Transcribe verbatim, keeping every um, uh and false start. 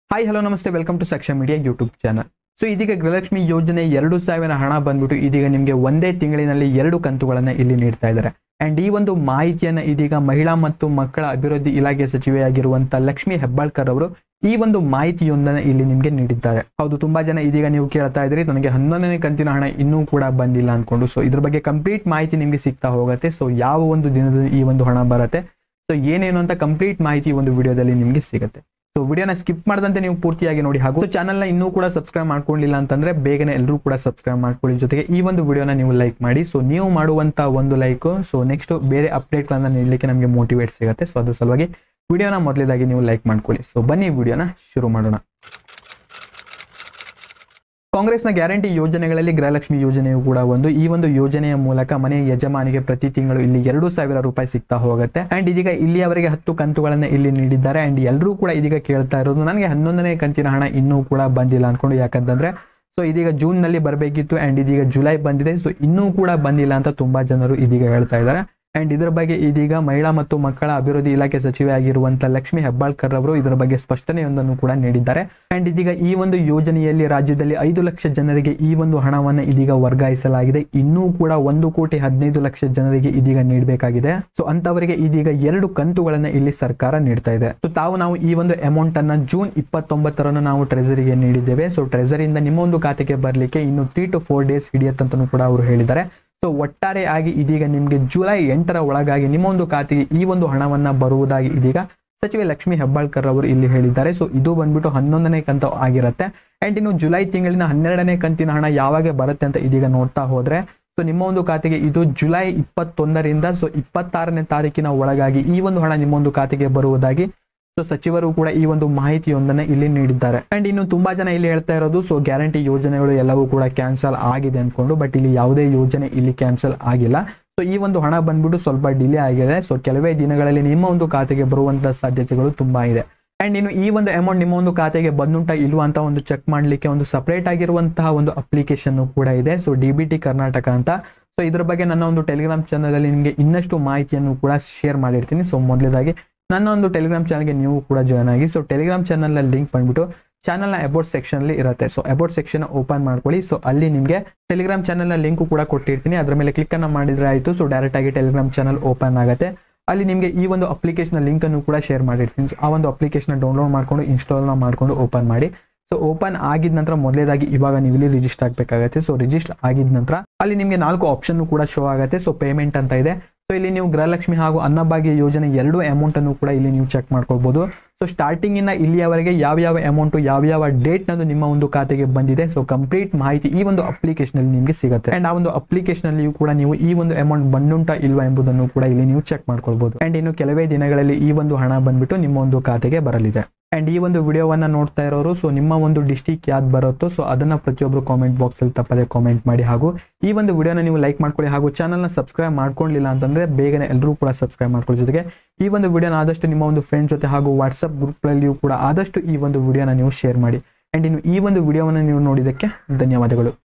Hi hello namaste welcome to Saksha media YouTube channel. So ಇದೀಗ ಗೃಹಲಕ್ಷ್ಮಿ ಯೋಜನೆ ಎರಡು ಸಾವಿರ ಹಣ ಬಂದ್ಬಿಟ್ಟು ಇದೀಗ ನಿಮಗೆ ಒಂದೇ ತಿಂಗಳಿನಲ್ಲಿ ಎರಡು ಕಂತುಗಳನ್ನು ಇಲ್ಲಿ ನೀಡ್ತಾ ಇದ್ದಾರೆ. ಅಂಡ್ ಈ ಒಂದು ಮಾಹಿತಿಯನ್ನ ಇದೀಗ ಮಹಿಳಾ ಮತ್ತು ಮಕ್ಕಳ ಅಭಿವೃದ್ಧಿ ಇಲಾಖೆ ಸಚಿವೆಯಾಗಿರುವಂತಹ ಲಕ್ಷ್ಮಿ ಹೆಬ್ಬಾಳ್ಕರ್ ಅವರು ಈ ಒಂದು ಮಾಹಿತಿಯೊಂದನ್ನು ಇಲ್ಲಿ ನಿಮಗೆ ನೀಡಿದ್ದಾರೆ. ಹೌದು, ತುಂಬಾ ಜನ ಇದೀಗ ನೀವು ಕೇಳ್ತಾ ಇದ್ರಿ ನನಗೆ ಹನ್ನೊಂದನೇ ಕಂತಿನ ಹಣ ಇನ್ನೂ ಕೂಡ ಬಂದಿಲ್ಲ ಅನ್ಕೊಂಡು. ಸೊ ಇದ್ರ ಬಗ್ಗೆ ಕಂಪ್ಲೀಟ್ ಮಾಹಿತಿ ನಿಮಗೆ ಸಿಗ್ತಾ ಹೋಗುತ್ತೆ. ಸೊ ಯಾವ ಒಂದು ದಿನದಲ್ಲಿ ಈ ಒಂದು ಹಣ ಬರುತ್ತೆ, ಸೊ ಏನೇನು ಅಂತ ಕಂಪ್ಲೀಟ್ ಮಾಹಿತಿ ಒಂದು ವಿಡಿಯೋದಲ್ಲಿ ನಿಮಗೆ ಸಿಗುತ್ತೆ. ಸೊ ವಿಡಿಯೋನ ಸ್ಕಿಪ್ ಮಾಡದಂತೆ ನೀವು ಪೂರ್ತಿಯಾಗಿ ನೋಡಿ. ಹಾಗೂ ಚಾನಲ್ನ ಇನ್ನೂ ಕೂಡ ಸಬ್ಸ್ಕ್ರೈಬ್ ಮಾಡ್ಕೊಂಡಿಲ್ಲ ಅಂತಂದ್ರೆ ಬೇಗನೆ ಎಲ್ಲರೂ ಕೂಡ ಸಬ್ಸ್ಕ್ರೈಬ್ ಮಾಡ್ಕೊಳ್ಳಿ. ಜೊತೆಗೆ ಈ ಒಂದು ವಿಡಿಯೋನ ನೀವು ಲೈಕ್ ಮಾಡಿ. ಸೊ ನೀವು ಮಾಡುವಂತ ಒಂದು ಲೈಕ್ ಸೊ ನೆಕ್ಸ್ಟ್ ಬೇರೆ ಅಪ್ಡೇಟ್ಗಳನ್ನ ನೀಡಲಿಕ್ಕೆ ನಮಗೆ ಮೋಟಿವೇಟ್ ಸಿಗುತ್ತೆ. ಸೊ ಅದ್ರ ಸಲುವಾಗಿ ವಿಡಿಯೋನ ಮೊದಲೇದಾಗಿ ನೀವು ಲೈಕ್ ಮಾಡ್ಕೊಳ್ಳಿ. ಸೊ ಬನ್ನಿ ವಿಡಿಯೋನ ಶುರು ಮಾಡೋಣ. ಕಾಂಗ್ರೆಸ್ನ ಗ್ಯಾರಂಟಿ ಯೋಜನೆಗಳಲ್ಲಿ ಗೃಹಲಕ್ಷ್ಮಿ ಯೋಜನೆಯು ಕೂಡ ಒಂದು. ಈ ಒಂದು ಯೋಜನೆಯ ಮೂಲಕ ಮನೆಯ ಯಜಮಾನಿಗೆ ಪ್ರತಿ ತಿಂಗಳು ಇಲ್ಲಿ ಎರಡು ಸಾವಿರ ರೂಪಾಯಿ ಸಿಗ್ತಾ ಹೋಗುತ್ತೆ. ಅಂಡ್ ಇದೀಗ ಇಲ್ಲಿಯವರೆಗೆ ಹತ್ತು ಕಂತುಗಳನ್ನ ಇಲ್ಲಿ ನೀಡಿದ್ದಾರೆ. ಅಂಡ್ ಎಲ್ಲರೂ ಕೂಡ ಇದೀಗ ಕೇಳ್ತಾ ಇರೋದು ನನಗೆ ಹನ್ನೊಂದನೇ ಕಂತಿನ ಹಣ ಇನ್ನೂ ಕೂಡ ಬಂದಿಲ್ಲ ಅನ್ಕೊಂಡು. ಯಾಕಂತಂದ್ರೆ ಸೊ ಇದೀಗ ಜೂನ್ ನಲ್ಲಿ ಬರಬೇಕಿತ್ತು ಅಂಡ್ ಇದೀಗ ಜುಲೈ ಬಂದಿದೆ. ಸೊ ಇನ್ನೂ ಕೂಡ ಬಂದಿಲ್ಲ ಅಂತ ತುಂಬಾ ಜನರು ಇದೀಗ ಹೇಳ್ತಾ ಇದ್ದಾರೆ. ಅಂಡ್ ಇದರ ಬಗ್ಗೆ ಇದೀಗ ಮಹಿಳಾ ಮತ್ತು ಮಕ್ಕಳ ಅಭಿವೃದ್ಧಿ ಇಲಾಖೆ ಸಚಿವೆ ಆಗಿರುವಂತಹ ಲಕ್ಷ್ಮಿ ಹೆಬ್ಬಾಳ್ಕರ್ ಅವರು ಇದರ ಬಗ್ಗೆ ಸ್ಪಷ್ಟನೆಯೊಂದನ್ನು ಕೂಡ ನೀಡಿದ್ದಾರೆ. ಅಂಡ್ ಇದೀಗ ಈ ಒಂದು ಯೋಜನೆಯಲ್ಲಿ ರಾಜ್ಯದಲ್ಲಿ ಐದು ಲಕ್ಷ ಜನರಿಗೆ ಈ ಒಂದು ಹಣವನ್ನು ಇದೀಗ ವರ್ಗಾಯಿಸಲಾಗಿದೆ. ಇನ್ನೂ ಕೂಡ ಒಂದು ಕೋಟಿ ಹದಿನೈದು ಲಕ್ಷ ಜನರಿಗೆ ಇದೀಗ ನೀಡಬೇಕಾಗಿದೆ. ಸೊ ಅಂತವರಿಗೆ ಇದೀಗ ಎರಡು ಕಂತುಗಳನ್ನ ಇಲ್ಲಿ ಸರ್ಕಾರ ನೀಡ್ತಾ ಇದೆ. ಸೊ ತಾವು ನಾವು ಈ ಒಂದು ಅಮೌಂಟ್ ಅನ್ನ ಜೂನ್ ಇಪ್ಪತ್ತೊಂಬತ್ತರನ್ನು ನಾವು ಟ್ರೆಜರಿಗೆ ನೀಡಿದ್ದೇವೆ. ಸೊ ಟ್ರೆಜರಿಯಿಂದ ನಿಮ್ಮ ಒಂದು ಖಾತೆಗೆ ಬರಲಿಕ್ಕೆ ಇನ್ನು ತ್ರೀ ಟು ಫೋರ್ ಡೇಸ್ ಹಿಡಿಯತ್ತಂತನೂ ಕೂಡ ಅವರು ಹೇಳಿದ್ದಾರೆ. ಸೊ ಒಟ್ಟಾರೆ ಆಗಿ ಇದೀಗ ನಿಮಗೆ ಜುಲೈ ಎಂಟರ ಒಳಗಾಗಿ ನಿಮ್ಮ ಒಂದು ಖಾತೆಗೆ ಈ ಒಂದು ಹಣವನ್ನ ಬರುವುದಾಗಿ ಇದೀಗ ಸಚಿವೆ ಲಕ್ಷ್ಮಿ ಹೆಬ್ಬಾಳ್ಕರ್ ಅವರು ಇಲ್ಲಿ ಹೇಳಿದ್ದಾರೆ. ಸೊ ಇದು ಬಂದ್ಬಿಟ್ಟು ಹನ್ನೊಂದನೇ ಕಂತು ಆಗಿರುತ್ತೆ. ಅಂಡ್ ಇನ್ನು ಜುಲೈ ತಿಂಗಳಿನ ಹನ್ನೆರಡನೇ ಕಂತಿನ ಹಣ ಯಾವಾಗ ಬರುತ್ತೆ ಅಂತ ಇದೀಗ ನೋಡ್ತಾ ಹೋದ್ರೆ ಸೊ ನಿಮ್ಮ ಒಂದು ಖಾತೆಗೆ ಇದು ಜುಲೈ ಇಪ್ಪತ್ತೊಂದರಿಂದ ಸೊ ಇಪ್ಪತ್ತಾರನೇ ತಾರೀಕಿನ ಒಳಗಾಗಿ ಈ ಒಂದು ಹಣ ನಿಮ್ಮ ಒಂದು ಖಾತೆಗೆ ಬರುವುದಾಗಿ ಸೊ ಸಚಿವರು ಕೂಡ ಈ ಒಂದು ಮಾಹಿತಿಯೊಂದನ್ನ ಇಲ್ಲಿ ನೀಡಿದ್ದಾರೆ. ಅಂಡ್ ಇನ್ನು ತುಂಬಾ ಜನ ಇಲ್ಲಿ ಹೇಳ್ತಾ ಇರೋದು ಸೊ ಗ್ಯಾರಂಟಿ ಯೋಜನೆಗಳು ಎಲ್ಲವೂ ಕೂಡ ಕ್ಯಾನ್ಸಲ್ ಆಗಿದೆ ಅನ್ಕೊಂಡು. ಬಟ್ ಇಲ್ಲಿ ಯಾವುದೇ ಯೋಜನೆ ಇಲ್ಲಿ ಕ್ಯಾನ್ಸಲ್ ಆಗಿಲ್ಲ. ಸೊ ಈ ಒಂದು ಹಣ ಬಂದ್ಬಿಟ್ಟು ಸ್ವಲ್ಪ ಡಿಲೇ ಆಗಿದೆ. ಸೊ ಕೆಲವೇ ದಿನಗಳಲ್ಲಿ ನಿಮ್ಮ ಒಂದು ಖಾತೆಗೆ ಬರುವಂತಹ ಸಾಧ್ಯತೆಗಳು ತುಂಬಾ ಇದೆ. ಅಂಡ್ ಇನ್ನು ಈ ಒಂದು ಅಮೌಂಟ್ ನಿಮ್ಮ ಒಂದು ಖಾತೆಗೆ ಬಂದುಂಟಾ ಇಲ್ವಾ ಅಂತ ಒಂದು ಚೆಕ್ ಮಾಡ್ಲಿಕ್ಕೆ ಒಂದು ಸಪರೇಟ್ ಆಗಿರುವಂತಹ ಒಂದು ಅಪ್ಲಿಕೇಶನ್ ಕೂಡ ಇದೆ. So D B T Karnataka ಅಂತ. ಸೊ ಇದ್ರ ಬಗ್ಗೆ ನನ್ನ ಒಂದು ಟೆಲಿಗ್ರಾಮ್ ಚಾನಲ್ ಅಲ್ಲಿ ನಿಮಗೆ ಇನ್ನಷ್ಟು ಮಾಹಿತಿಯನ್ನು ಕೂಡ ಶೇರ್ ಮಾಡಿರ್ತೀನಿ. ಸೊ ಮೊದಲೇದಾಗಿ ನನ್ನ ಒಂದು ಟೆಲಿಗ್ರಾಮ್ ಚಾನಲ್ಗೆ ನೀವು ಕೂಡ ಜಾಯ್ನ್ ಆಗಿ. ಸೊ ಟೆಲಿಗ್ರಾಮ್ ಚಾನಲ್ ಲಿಂಕ್ ಬಂದ್ಬಿಟ್ಟು ಚಾನಲ್ನ ಅಬೌಟ್ ಸೆಕ್ಷನ್ ಅಲ್ಲಿ ಇರುತ್ತೆ. ಸೊ ಅಬೌಟ್ ಸೆಕ್ಷನ್ ಓಪನ್ ಮಾಡ್ಕೊಳ್ಳಿ. ಸೊ ಅಲ್ಲಿ ನಿಮಗೆ ಟೆಲಿಗ್ರಾಮ್ ಚಾನಲ್ನ ಲಿಂಕ್ ಕೂಡ ಕೊಟ್ಟಿರ್ತೀನಿ. ಅದರ ಮೇಲೆ ಕ್ಲಿಕ್ ಅನ್ನ ಮಾಡಿದ್ರೆ ಆಯ್ತು. ಸೊ ಡೈರೆಕ್ಟ್ ಆಗಿ ಟೆಲಿಗ್ರಾಮ್ ಚಾನಲ್ ಓಪನ್ ಆಗುತ್ತೆ. ಅಲ್ಲಿ ನಿಮಗೆ ಈ ಒಂದು ಅಪ್ಲಿಕೇಶನ್ ಲಿಂಕ್ ಅನ್ನು ಕೂಡ ಶೇರ್ ಮಾಡಿರ್ತೀನಿ. ಸೊ ಆ ಒಂದು ಅಪ್ಲಿಕೇಶನ್ ಡೌನ್ಲೋಡ್ ಮಾಡ್ಕೊಂಡು ಇನ್ಸ್ಟಾಲ್ ಮಾಡ್ಕೊಂಡು ಓಪನ್ ಮಾಡಿ. ಸೊ ಓಪನ್ ಆಗಿದ ನಂತರ ಮೊದಲೇದಾಗಿ ಇವಾಗ ನೀವು ಇಲ್ಲಿ ರಿಜಿಸ್ಟರ್ ಆಗಬೇಕಾಗುತ್ತೆ. ಸೊ ರಿಜಿಸ್ಟರ್ ಆಗಿದ ನಂತರ ಅಲ್ಲಿ ನಿಮಗೆ ನಾಲ್ಕು ಆಪ್ಷನ್ ಕೂಡ ಶೋ ಆಗುತ್ತೆ. ಸೊ ಪೇಮೆಂಟ್ ಅಂತ ಇದೆ. ಸೊ ಇಲ್ಲಿ ನೀವು ಗೃಹಲಕ್ಷ್ಮಿ ಹಾಗೂ ಅನ್ನಭಾಗ್ಯ ಯೋಜನೆ ಎರಡು ಅಮೌಂಟ್ ಅನ್ನು ಕೂಡ ಇಲ್ಲಿ ನೀವು ಚೆಕ್ ಮಾಡ್ಕೊಳ್ಬಹುದು. ಸೊ ಸ್ಟಾರ್ಟಿಂಗ್ ಇಂದ ಇಲ್ಲಿಯವರೆಗೆ ಯಾವ ಯಾವ ಅಮೌಂಟ್ ಯಾವ ಯಾವ ಡೇಟ್ ನಂದು ನಿಮ್ಮ ಒಂದು ಖಾತೆಗೆ ಬಂದಿದೆ ಸೊ ಕಂಪ್ಲೀಟ್ ಮಾಹಿತಿ ಈ ಒಂದು ಅಪ್ಲಿಕೇಶನ್ ಅಲ್ಲಿ ನಿಮಗೆ ಸಿಗುತ್ತೆ. ಅಂಡ್ ಆ ಒಂದು ಅಪ್ಲಿಕೇಶನ್ ಅಲ್ಲಿ ಕೂಡ ನೀವು ಈ ಒಂದು ಅಮೌಂಟ್ ಬಂದುಂಟಾ ಇಲ್ವಾ ಎಂಬುದನ್ನು ಕೂಡ ಇಲ್ಲಿ ನೀವು ಚೆಕ್ ಮಾಡ್ಕೊಳ್ಬಹುದು. ಅಂಡ್ ಇನ್ನು ಕೆಲವೇ ದಿನಗಳಲ್ಲಿ ಈ ಒಂದು ಹಣ ಬಂದ್ಬಿಟ್ಟು ನಿಮ್ಮ ಒಂದು ಖಾತೆಗೆ ಬರಲಿದೆ. ಅಂಡ್ ಈ ಒಂದು ವಿಡಿಯೋವನ್ನ ನೋಡ್ತಾ ಇರೋರು ಸೊ ನಿಮ್ಮ ಒಂದು ಡಿಸ್ಟಿಕ್ ಯಾವ್ದು ಬರುತ್ತೋ ಸೊ ಅದನ್ನ ಪ್ರತಿಯೊಬ್ಬರು ಕಾಮೆಂಟ್ ಬಾಕ್ಸ್ ಅಲ್ಲಿ ತಪ್ಪದೆ ಕಾಮೆಂಟ್ ಮಾಡಿ. ಹಾಗೂ ಈ ಒಂದು ವಿಡಿಯೋನ ನೀವು ಲೈಕ್ ಮಾಡ್ಕೊಳ್ಳಿ. ಹಾಗೂ ಚಾನಲ್ನ ಸಬ್ಸ್ಕ್ರೈಬ್ ಮಾಡ್ಕೊಂಡಿಲ್ಲ ಅಂತಂದ್ರೆ ಬೇಗನೆ ಎಲ್ಲರೂ ಕೂಡ ಸಬ್ಸ್ಕ್ರೈಬ್ ಮಾಡ್ಕೊಳ್ಳಿ. ಜೊತೆಗೆ ಈ ಒಂದು ವಿಡಿಯೋನ ಆದಷ್ಟು ನಿಮ್ಮ ಒಂದು ಫ್ರೆಂಡ್ಸ್ ಜೊತೆ ಹಾಗೂ ವಾಟ್ಸ್ಆಪ್ ಗ್ರೂಪ್ಗಳಲ್ಲಿಯೂ ಕೂಡ ಆದಷ್ಟು ಈ ಒಂದು ವಿಡಿಯೋನ ನೀವು ಶೇರ್ ಮಾಡಿ. ಅಂಡ್ ಇನ್ನು ಈ ಒಂದು ವಿಡಿಯೋವನ್ನು ನೀವು ನೋಡಿದ್ದಕ್ಕೆ ಧನ್ಯವಾದಗಳು.